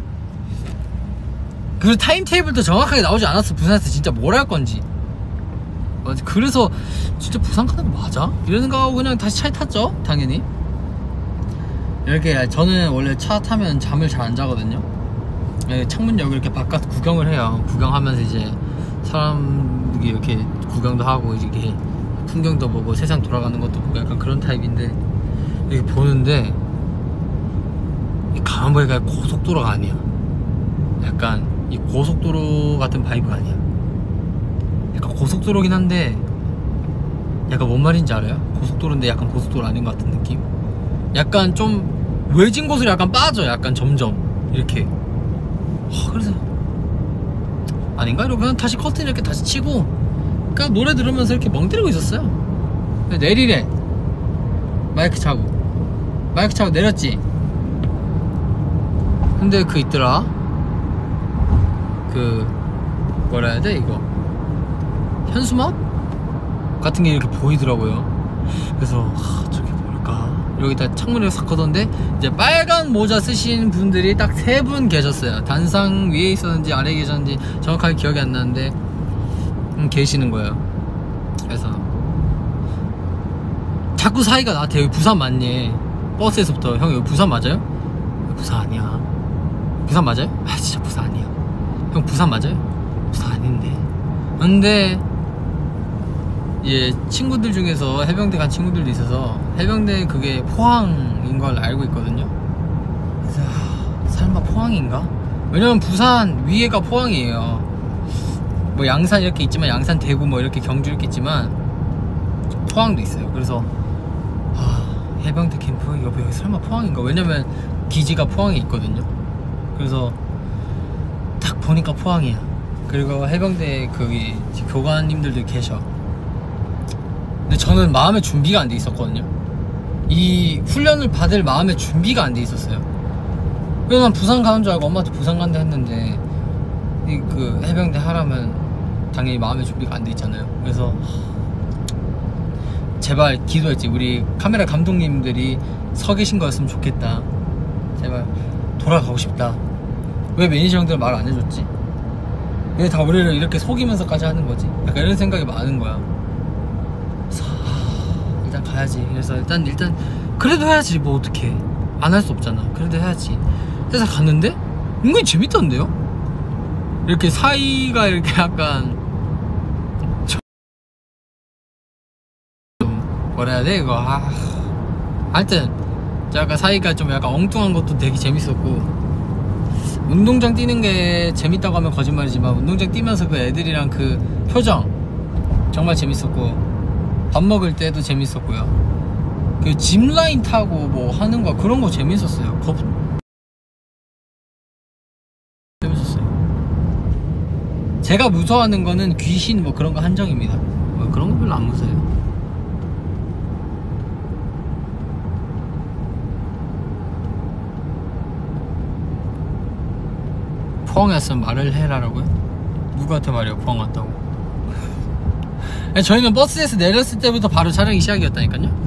그리고 타임테이블도 정확하게 나오지 않았어. 부산에서 진짜 뭘 할 건지. 그래서 진짜 부산 가는 거 맞아? 이런 생각하고 그냥 다시 차에 탔죠, 당연히. 이렇게 저는 원래 차 타면 잠을 잘 안 자거든요. 창문 열고 이렇게 바깥 구경을 해요. 구경하면서 이제 사람들이 이렇게 구경도 하고 이렇게 풍경도 보고 세상 돌아가는 것도 보고 약간 그런 타입인데, 이렇게 보는데 가만 보니까 고속도로가 아니야. 약간 이 고속도로 같은 바이브가 아니야. 약간 고속도로긴 한데 약간 뭔 말인지 알아요? 고속도로인데 약간 고속도로 아닌 것 같은 느낌? 약간 좀 외진 곳으로 약간 빠져. 약간 점점 이렇게. 어, 그래서 아닌가? 이러고 그냥 다시 커튼 이렇게 다시 치고 그냥 노래 들으면서 이렇게 멍 때리고 있었어요. 내리래. 마이크 차고 마이크 차고 내렸지. 근데 그 있더라, 그 뭐라 해야 돼 이거, 현수막 같은 게 이렇게 보이더라고요. 그래서 하, 저게 뭘까? 여기다 창문을 싹 걷었는데 이제 빨간 모자 쓰신 분들이 딱 세 분 계셨어요. 단상 위에 있었는지 아래에 계셨는지 정확하게 기억이 안 나는데 음, 계시는 거예요. 그래서 자꾸 사이가 나한테 여기 부산 맞니? 버스에서부터 형 여기 부산 맞아요? 부산 아니야. 부산 맞아요? 아 진짜 부산 아니야. 형 부산 맞아요? 부산 아닌데. 근데 예, 친구들 중에서 해병대 간 친구들도 있어서 해병대 그게 포항인 걸 알고 있거든요. 그래서 설마 포항인가? 왜냐면 부산 위에가 포항이에요. 뭐 양산 이렇게 있지만, 양산 대구 뭐 이렇게 경주 이렇게 있지만 포항도 있어요. 그래서 아, 해병대 캠프 여기, 여기 설마 포항인가? 왜냐면 기지가 포항에 있거든요. 그래서 딱 보니까 포항이야. 그리고 해병대 거기 교관님들도 계셔. 근데 저는 마음의 준비가 안 돼 있었거든요. 이 훈련을 받을 마음의 준비가 안 돼 있었어요. 그래서 난 부산 가는 줄 알고 엄마한테 부산 간다 했는데 이 그 해병대 하라면 당연히 마음의 준비가 안 돼 있잖아요. 그래서 제발 기도했지. 우리 카메라 감독님들이 서 계신 거였으면 좋겠다. 제발 돌아가고 싶다. 왜 매니저 형들은 말 안 해줬지? 왜 다 우리를 이렇게 속이면서까지 하는 거지? 약간 이런 생각이 많은 거야. 그래서 아, 일단 가야지. 그래서 일단 일단 그래도 해야지. 뭐 어떡해. 안 할 수 없잖아. 그래도 해야지. 그래서 갔는데 은근히 재밌던데요? 이렇게 사이가 이렇게 약간 좀 뭐라 해야 돼 이거. 아, 하여튼 약간 사이가 좀 약간 엉뚱한 것도 되게 재밌었고, 운동장 뛰는 게 재밌다고 하면 거짓말이지만 운동장 뛰면서 그 애들이랑 그 표정 정말 재밌었고, 밥 먹을 때도 재밌었고요. 그 짚라인 타고 뭐 하는 거 그런 거 재밌었어요. 겁 재밌었어요. 제가 무서워하는 거는 귀신 뭐 그런 거 한정입니다. 뭐 그런 거 별로 안 무서워요. 포항에 왔으면 말을 해라라고요? 누구한테 말해요 포항 왔다고? 아니, 저희는 버스에서 내렸을 때부터 바로 촬영이 시작이었다니까요.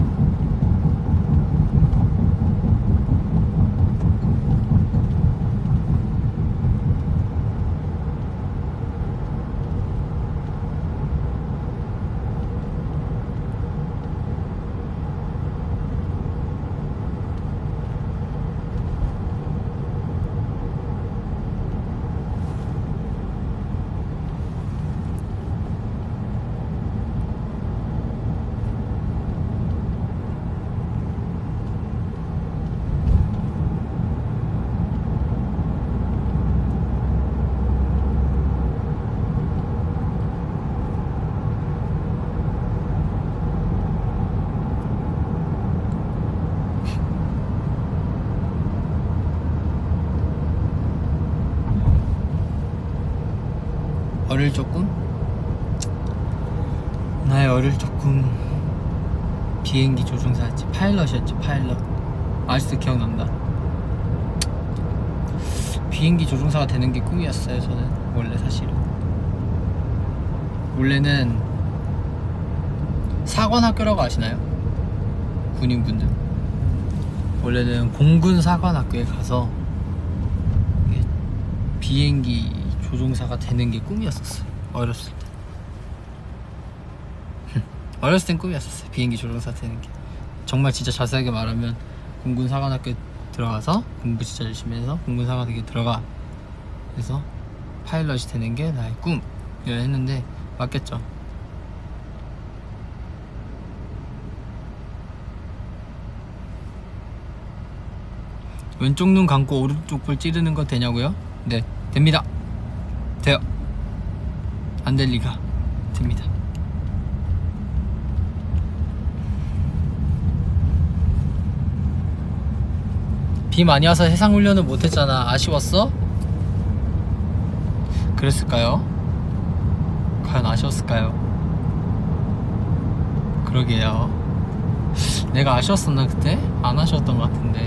어릴 적꿈? 나의 어릴 적꿈 비행기 조종사였지. 파일럿이었지. 파일럿. 아직도 기억난다. 비행기 조종사가 되는 게 꿈이었어요. 저는 원래 사실은 원래는 사관학교라고 아시나요? 군인분들 원래는 공군 사관학교에 가서 비행기 조종사가 되는 게 꿈이었었어요. 어렸을 때. 어렸을 땐 꿈이었었어요. 비행기 조종사 되는 게. 정말 진짜 자세하게 말하면 공군 사관학교에 들어가서 공부 진짜 열심히 해서 공군 사관학교에 들어가 그래서 파일럿이 되는 게 나의 꿈이라 했는데 맞겠죠. 왼쪽 눈 감고 오른쪽 볼 찌르는 거 되냐고요? 네, 됩니다. 돼요. 안 될 리가. 됩니다. 비 많이 와서 해상훈련을 못했잖아. 아쉬웠어? 그랬을까요? 과연 아쉬웠을까요? 그러게요. 내가 아쉬웠었나 그때? 안 아쉬웠던 것 같은데.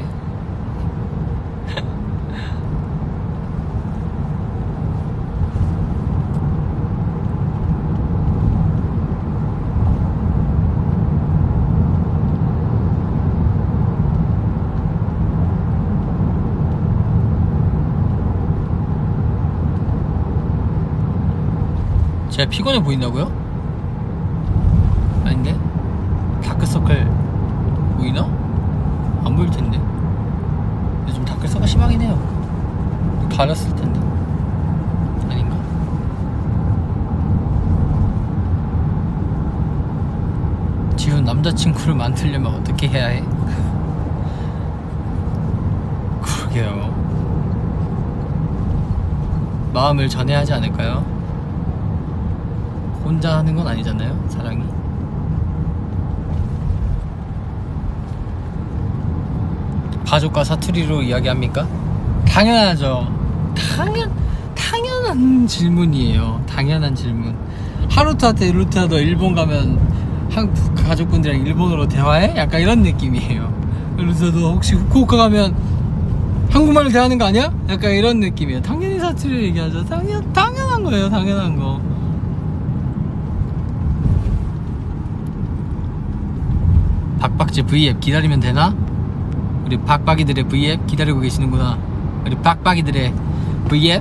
제가 피곤해 보인다고요? 아닌데? 다크서클 보이나? 안 보일 텐데. 요즘 다크서클 심하긴 해요. 가렸을 텐데. 아닌가? 지훈 남자친구를 만들려면 어떻게 해야 해? 그러게요. 마음을 전해야 하지 않을까요? 혼자 하는 건 아니잖아요, 사랑이. 가족과 사투리로 이야기합니까? 당연하죠. 당연, 당연한 질문이에요. 당연한 질문. 하루타한테 루타도 일본 가면 한국 가족분들이랑 일본어로 대화해? 약간 이런 느낌이에요. 루타도 혹시 후쿠오카 가면 한국말로 대화하는 거 아니야? 약간 이런 느낌이에요. 당연히 사투리를 얘기하죠. 당연, 당연한 거예요. 당연한 거. 박박지 브이앱 기다리면 되나? 우리 박박이들의 브이앱 기다리고 계시는구나. 우리 빡빡이들의 브이앱.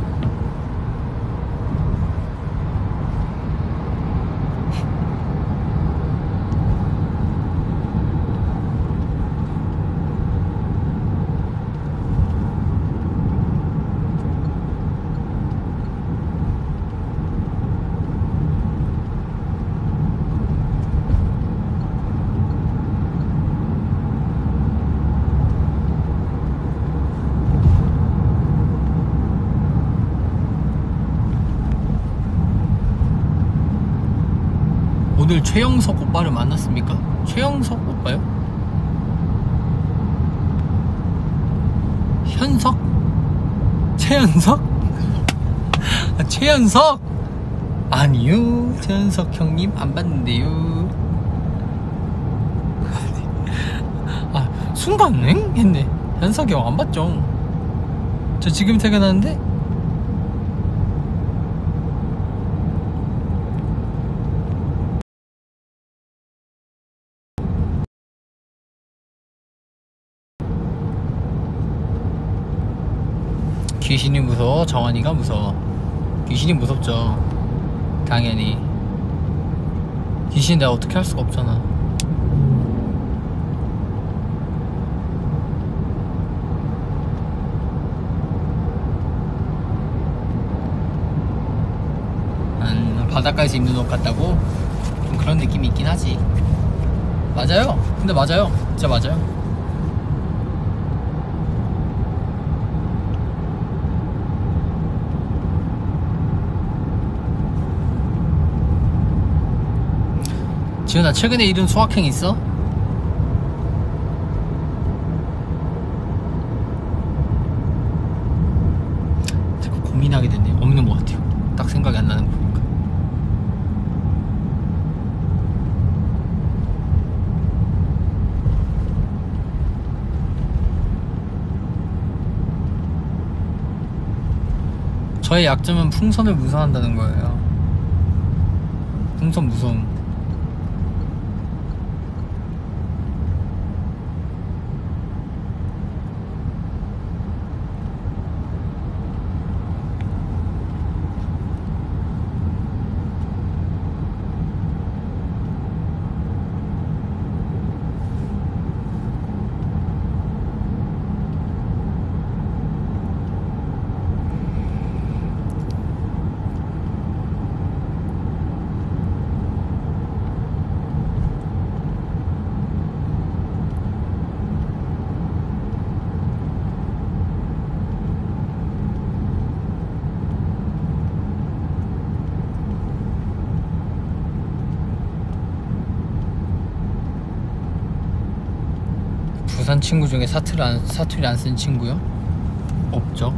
오늘 최영석 오빠를 만났습니까? 최영석 오빠요? 현석? 최현석? 아, 최현석? 아니요, 최현석 형님 안 봤는데요. 아, 순간 응? 했네. 현석이 형 안 봤죠? 저 지금 퇴근하는데? 귀신이 무서워? 정한이가 무서워? 귀신이 무섭죠. 당연히. 귀신 내가 어떻게 할 수가 없잖아. 음, 바닷가에서 입는 옷 같다고? 좀 그런 느낌이 있긴 하지. 맞아요. 근데 맞아요. 진짜 맞아요. 지훈아, 최근에 이룬 소확행 있어? 자꾸 고민하게 됐네. 없는 것 같아요. 딱 생각이 안 나는 거 보니까. 저의 약점은 풍선을 무서워한다는 거예요. 풍선 무서움. 부산 친구 중에 사투리 안, 사투리 안 쓴 친구요? 없죠.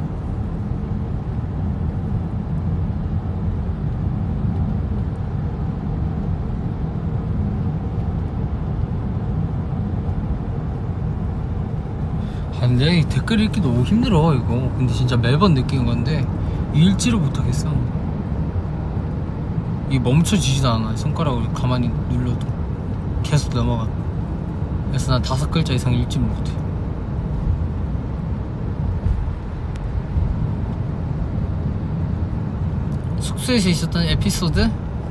아, 근데 이 댓글 읽기 너무 힘들어 이거. 근데 진짜 매번 느끼는 건데 읽지를 못하겠어. 이게 멈춰지지도 않아. 손가락으로 가만히 눌러도 계속 넘어가. 그래서 난 다섯 글자 이상 읽지 못해. 숙소에서 있었던 에피소드?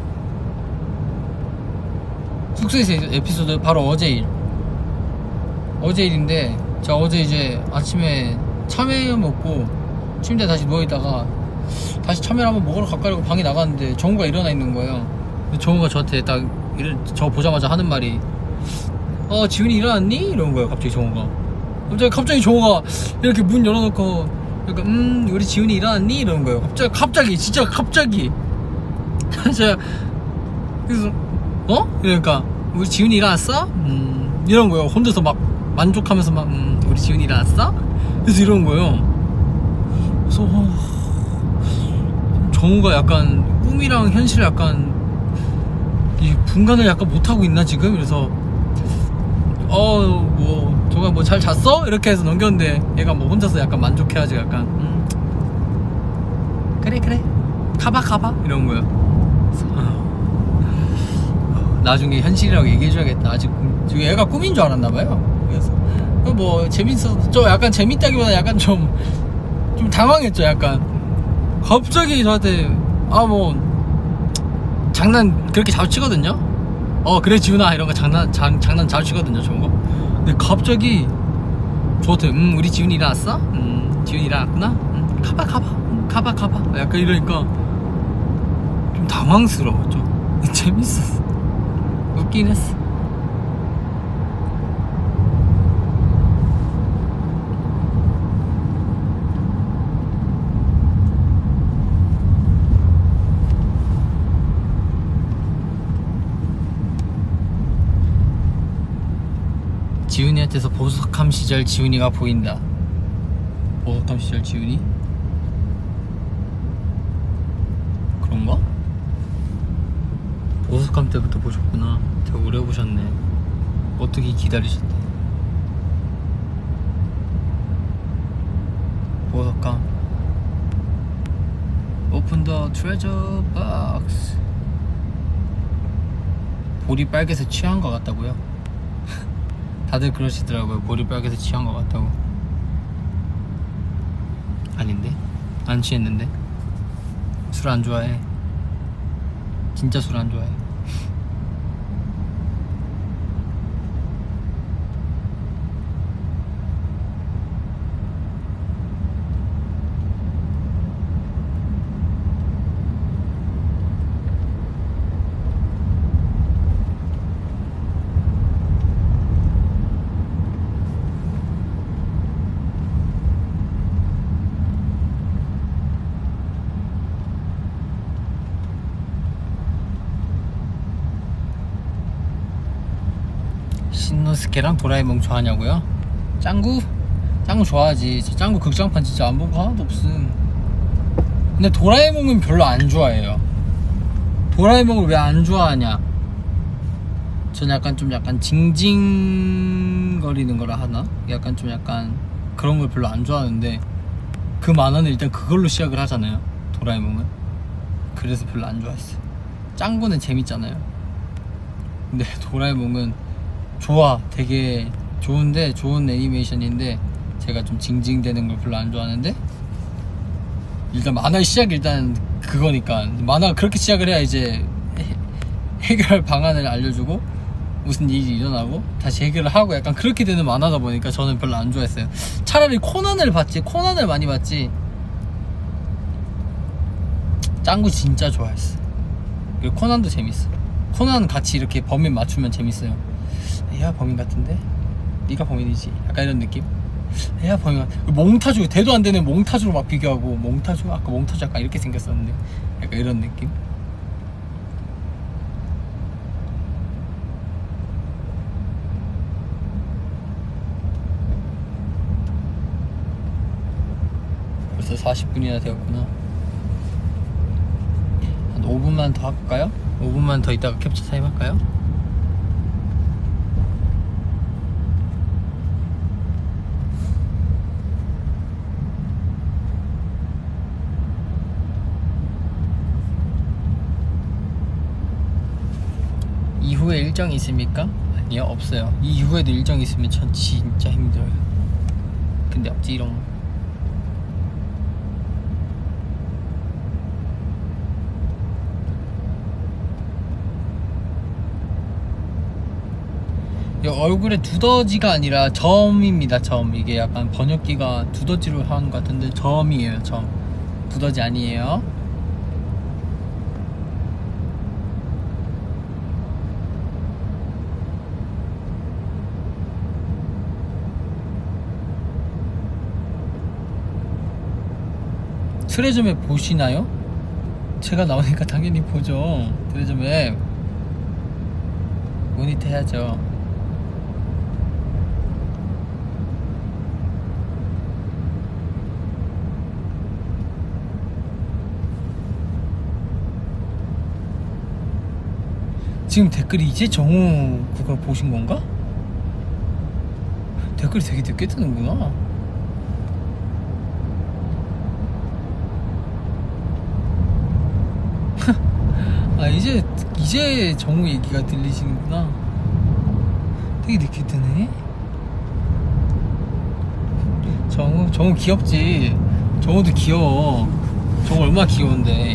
숙소에서 있었던 에피소드 바로 어제 일. 어제 일인데 제가 어제 이제 아침에 참외 먹고 침대에 다시 누워있다가 다시 참외를 한번 먹으러 가까이고 방에 나갔는데 정우가 일어나 있는 거예요. 근데 정우가 저한테 딱 저 보자마자 하는 말이 어, 지훈이 일어났니? 이러는 거예요. 갑자기 정우가 갑자기 갑자기 정우가 이렇게 문 열어놓고 그러니까 음 우리 지훈이 일어났니? 이러는 거예요. 갑자기 갑자기 진짜 갑자기. 제가 그래서 어? 그러니까 우리 지훈이 일어났어? 음 이런 거예요. 혼자서 막 만족하면서 막 음 우리 지훈이 일어났어? 그래서 이러는 거예요. 그래서 어, 정우가 약간 꿈이랑 현실을 약간 이 분간을 약간 못하고 있나 지금? 그래서 어 뭐 정말 뭐 잘 잤어? 이렇게 해서 넘겼는데 얘가 뭐 혼자서 약간 만족해가지고 약간 음 그래 그래 가봐 가봐 이런 거예요. 그래서, 어, 나중에 현실이라고 얘기해줘야겠다. 아직 얘가 꿈인 줄 알았나봐요. 그래서 뭐 뭐 재밌어. 저 약간 재밌다기보다 약간 좀 좀 당황했죠. 약간 갑자기 저한테 아 뭐 장난 그렇게 자주 치거든요. 어 그래 지훈아 이런 거 장난 장, 장난 자주 치거든요. 저런 거. 근데 갑자기 저한테 음 우리 지훈이 일어났어? 음 지훈이 일어났구나? 음 가봐 가봐 음, 가봐 가봐 약간 이러니까 좀 당황스러웠죠. 재밌었어. 웃긴 했어. 지훈이한테서 보석함 시절 지훈이가 보인다. 보석함 시절 지훈이? 그런가? 보석함 때부터 보셨구나. 되게 오래 보셨네. 어떻게 기다리셨대? 보석함. Open the treasure box. 볼이 빨개서 취한 것 같다고요? 다들 그러시더라고요. 볼이 빨개서 취한 것 같다고. 아닌데? 안 취했는데? 술 안 좋아해. 진짜 술 안 좋아해. 신노스케랑 도라에몽 좋아하냐고요? 짱구? 짱구 좋아하지. 저 짱구 극장판 진짜 안 본 거 하나도 없음. 근데 도라에몽은 별로 안 좋아해요. 도라에몽을 왜 안 좋아하냐? 전 약간 좀 약간 징징거리는 거라 하나? 약간 좀 약간 그런 걸 별로 안 좋아하는데 그 만화는 일단 그걸로 시작을 하잖아요. 도라에몽은. 그래서 별로 안 좋아했어요. 짱구는 재밌잖아요. 근데 도라에몽은 좋아. 되게 좋은데 좋은 애니메이션인데 제가 좀 징징대는 걸 별로 안 좋아하는데 일단 만화의 시작이 일단 그거니까 만화가 그렇게 시작을 해야 이제 해, 해결할 방안을 알려주고 무슨 일이 일어나고 다시 해결을 하고 약간 그렇게 되는 만화다 보니까 저는 별로 안 좋아했어요. 차라리 코난을 봤지. 코난을 많이 봤지. 짱구 진짜 좋아했어. 그리고 코난도 재밌어. 코난 같이 이렇게 범인 맞추면 재밌어요. 얘가 범인 같은데? 네가 범인이지. 약간 이런 느낌? 얘가 범인 같... 몽타주 대도 안 되는 몽타주로 막 비교하고 몽타주? 아까 몽타주 약간 이렇게 생겼었는데 약간 이런 느낌? 벌써 사십 분이나 되었구나. 한 오 분만 더 할까요? 오 분만 더 있다가 캡처 타임 할까요? 이후에 일정이 있습니까? 아니요, 없어요. 이후에도 일정이 있으면 전 진짜 힘들어요. 근데 없지롱. 얼굴에 두더지가 아니라 점입니다. 점. 이게 약간 번역기가 두더지로 하는 것 같은데 점이에요. 점. 두더지 아니에요. 트레저맵 보시나요? 제가 나오니까 당연히 보죠. 트레저맵 모니터 해야죠. 지금 댓글이 이제 정우 그걸 보신 건가? 댓글이 되게 늦게 뜨는구나. 아 이제 이제 정우 얘기가 들리시는구나. 되게 늦게 뜨네. 정우 정우 귀엽지. 정우도 귀여워. 정우 얼마나 귀여운데.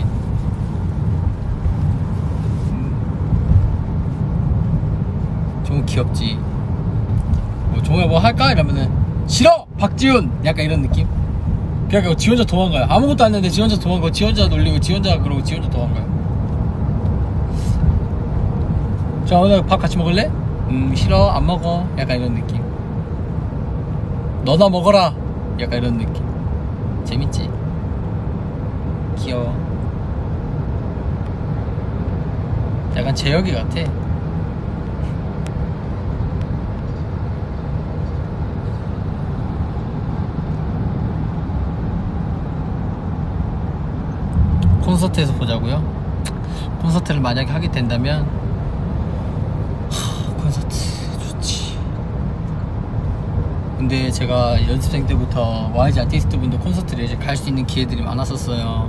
음. 정우 귀엽지. 뭐 정우야 뭐 할까 이러면은 싫어 박지훈 약간 이런 느낌. 그러니까 지 혼자 도망가요. 아무것도 안 했는데 지 혼자 도망가고 지 혼자 놀리고 지 혼자 그러고 지 혼자 도망가요. 자 오늘 밥 같이 먹을래? 음 싫어 안 먹어 약간 이런 느낌. 너나 먹어라 약간 이런 느낌. 재밌지? 귀여워. 약간 재혁이 같아. 콘서트에서 보자고요? 콘서트를 만약에 하게 된다면 하, 콘서트 좋지. 근데 제가 연습생 때부터 와이지 아티스트 분들 콘서트를 이제 갈 수 있는 기회들이 많았었어요.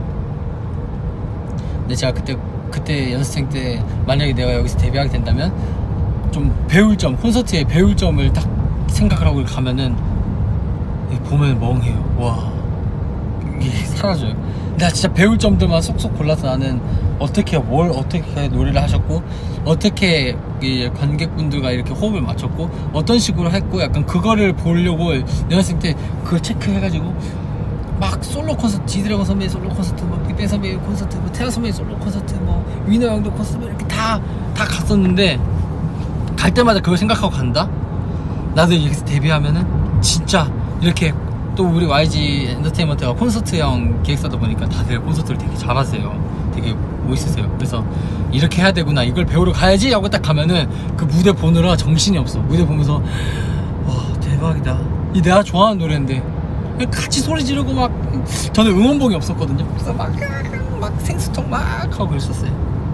근데 제가 그때 그때 연습생 때 만약에 내가 여기서 데뷔하게 된다면 좀 배울 점, 콘서트에 배울 점을 딱 생각을 하고 가면은 보면 멍해요. 와 이게 사라져요. 나 진짜 배울 점들만 쏙쏙 골라서 나는 어떻게 뭘 어떻게 노래를 하셨고 어떻게 이 관객분들과 이렇게 호흡을 맞췄고 어떤 식으로 했고 약간 그거를 보려고 연습생 때 그걸 체크해가지고 막 솔로 콘서트, 지드래곤 선배의 솔로 콘서트, 뭐 빅뱅 선배의 콘서트, 뭐 태아 선배의 솔로 콘서트, 뭐 위너 형도 콘서트 이렇게 다 다 갔었는데 갈 때마다 그걸 생각하고 간다. 나도 여기서 데뷔하면은 진짜 이렇게. 또 우리 와이지 엔터테인먼트가 콘서트형 기획사다 보니까 다들 콘서트를 되게 잘하세요. 되게 멋있으세요. 그래서 이렇게 해야 되구나, 이걸 배우러 가야지 하고 딱 가면은 그 무대 보느라 정신이 없어. 무대 보면서 와 대박이다, 이 내가 좋아하는 노래인데 같이 소리 지르고 막. 저는 응원봉이 없었거든요. 그래서 막, 막 생수통 막 하고 그랬었어요.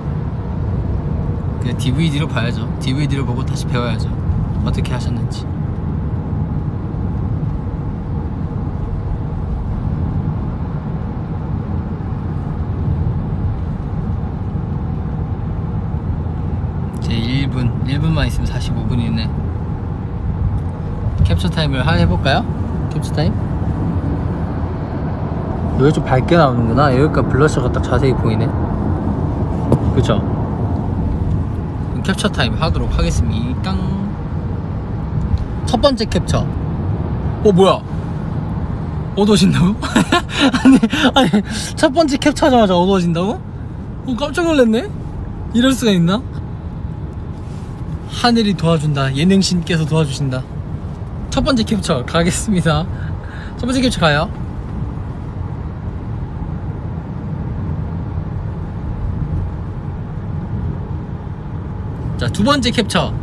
그 디브이디로 봐야죠. 디브이디로 보고 다시 배워야죠, 어떻게 하셨는지. 일 분, 일 분만 있으면 사십오 분이네. 캡처 타임을 하나 해볼까요? 캡처 타임? 여기 좀 밝게 나오는구나. 여기가 블러셔가 딱 자세히 보이네. 그쵸? 캡처 타임 하도록 하겠습니다. 첫 번째 캡처. 어 뭐야? 어두워진다고? 아니 아니 첫 번째 캡처하자마자 어두워진다고? 어 깜짝 놀랐네. 이럴 수가 있나? 하늘이 도와준다. 예능신께서 도와주신다. 첫 번째 캡처 가겠습니다. 첫 번째 캡처 가요. 자, 두 번째 캡처.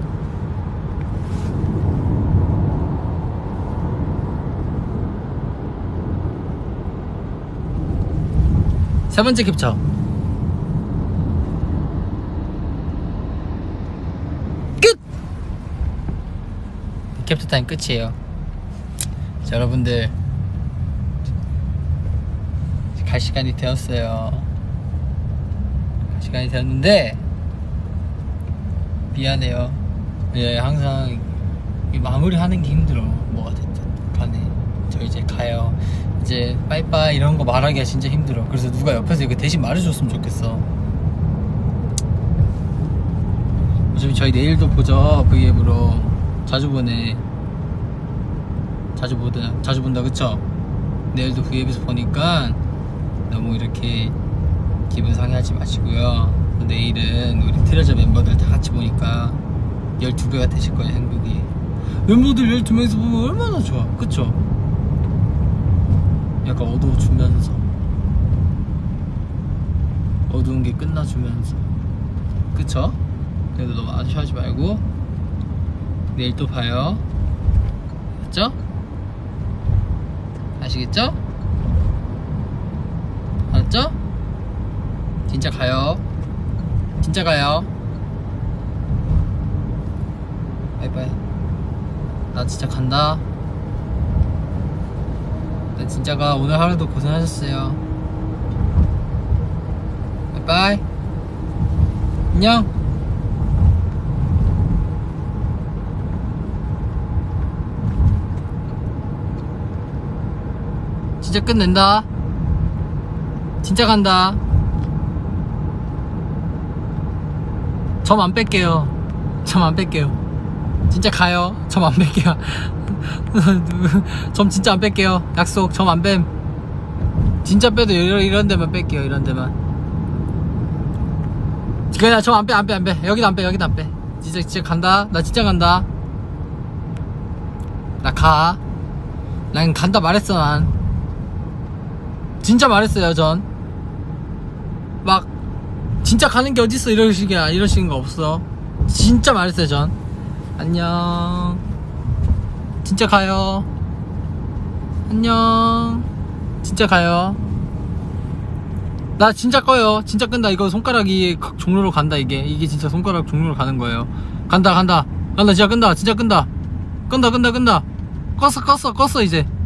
세 번째 캡처. 캡처 타임 끝이에요. 자, 여러분들 갈 시간이 되었어요. 갈 시간이 되었는데 미안해요. 예, 항상 마무리하는 게 힘들어. 뭐가 됐든 간에 저 이제 가요. 이제 빠이빠이 이런 거 말하기가 진짜 힘들어. 그래서 누가 옆에서 이거 대신 말해줬으면 좋겠어. 어차피 저희 내일도 보죠. 브이앱으로 자주 보네. 자주 보다, 자주 본다, 그쵸? 내일도 브이앱에서 보니까 너무 이렇게 기분 상해하지 마시고요. 내일은 우리 트레저 멤버들 다 같이 보니까 열두 배가 되실 거예요, 행복이. 멤버들 열두 명이서 보면 얼마나 좋아, 그쵸? 약간 어두워주면서, 어두운 게 끝나주면서, 그쵸? 그래도 너무 아쉬워하지 말고 내일 또 봐요. 알았죠? 아시겠죠? 알았죠? 진짜 가요. 진짜 가요. 바이바이. 나 진짜 간다. 나 진짜 가. 오늘 하루도 고생하셨어요. 바이바이. 안녕. 진짜 끝낸다. 진짜 간다. 점 안 뺄게요. 점 안 뺄게요. 진짜 가요. 점 안 뺄게요. 점 진짜 안 뺄게요. 약속. 점 안 뺨. 진짜 빼도 이런, 이런 데만 뺄게요. 이런 데만. 그냥 점 안 빼, 안 빼, 안 빼. 여기도 안 빼, 여기도 안 빼. 진짜, 진짜 간다. 나 진짜 간다. 나 가. 난 간다 말했어, 난. 진짜 말했어요, 전. 막, 진짜 가는 게 어딨어, 이런 식이야. 이런 식인 거 없어. 진짜 말했어요, 전. 안녕. 진짜 가요. 안녕. 진짜 가요. 나 진짜 꺼요. 진짜 끈다. 이거 손가락이 종로로 간다. 이게 이게 진짜 손가락 종로로 가는 거예요. 간다 간다 간다. 진짜 끈다. 진짜 끈다. 끈다 끈다 끈다. 껐어 껐어 껐어 이제.